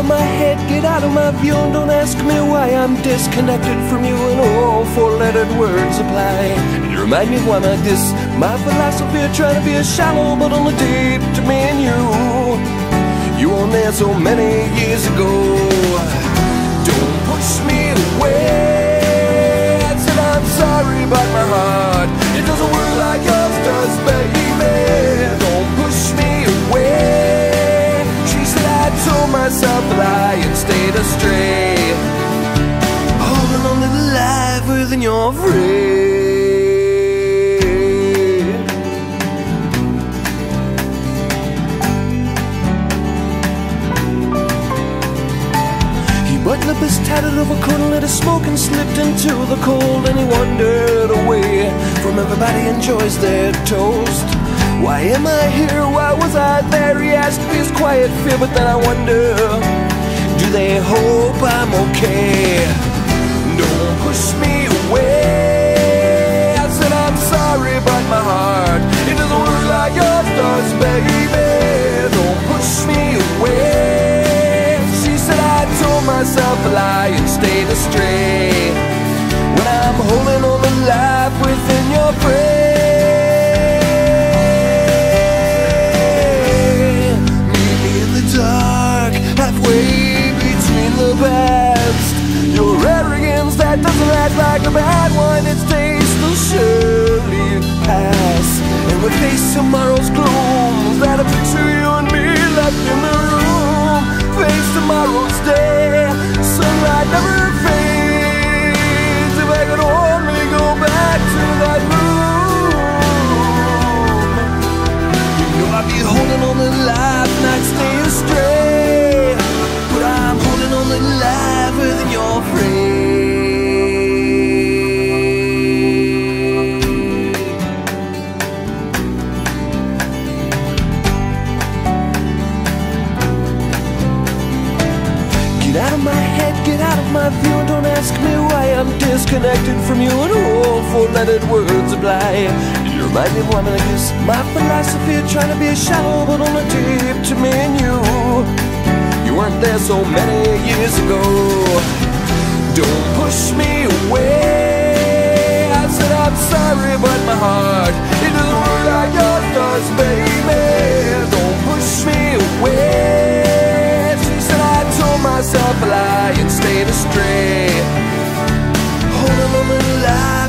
of my head, get out of my view, and don't ask me why I'm disconnected from you, and all four-lettered words apply. You remind me of one like this: my philosophy of trying to be a shallow but only deep to me and you. You weren't there so many years ago. Don't push me away. I said I'm sorry, but my heart, it doesn't work like yours does, baby. Don't push me away. She said I told myself a lie and stayed astray, holding on to the life within your frame. Buttoned up his tattered overcoat and lit a smoke and slipped into the cold, and he wandered away from everybody enjoys their toast. Why am I here? Why was I there? He asked me his quiet fear, but then I wonder, do they hope I'm okay? Don't push me away. I said I'm sorry, but my heart, it doesn't work like yours does, baby. Don't push me away. Myself a lie and stayed astray, when I'm holding on to life within your frame. Meet me in the dark, halfway between the past. Your arrogance that doesn't act like a bad wine, its taste will surely pass, and we face tomorrow's gloom. That a picture you and me left in the room. Face tomorrow's day, sunlight never fades. If I could only go back to that room, you know I'd be holding on to life and I'd stay astray, but I'm holding on to life within your frame. Get out of my head, get out of my view, and don't ask me why I'm disconnected from you, and all four-lettered words apply. You remind me of one like this: my philosophy of trying to be shallow but only deep to me and you. You weren't there so many years ago. Don't push me away. I said I'm sorry, but my heart, it doesn't work like yours does, baby. Don't push me away. Myself a lie and stayed astray, holding on to the lie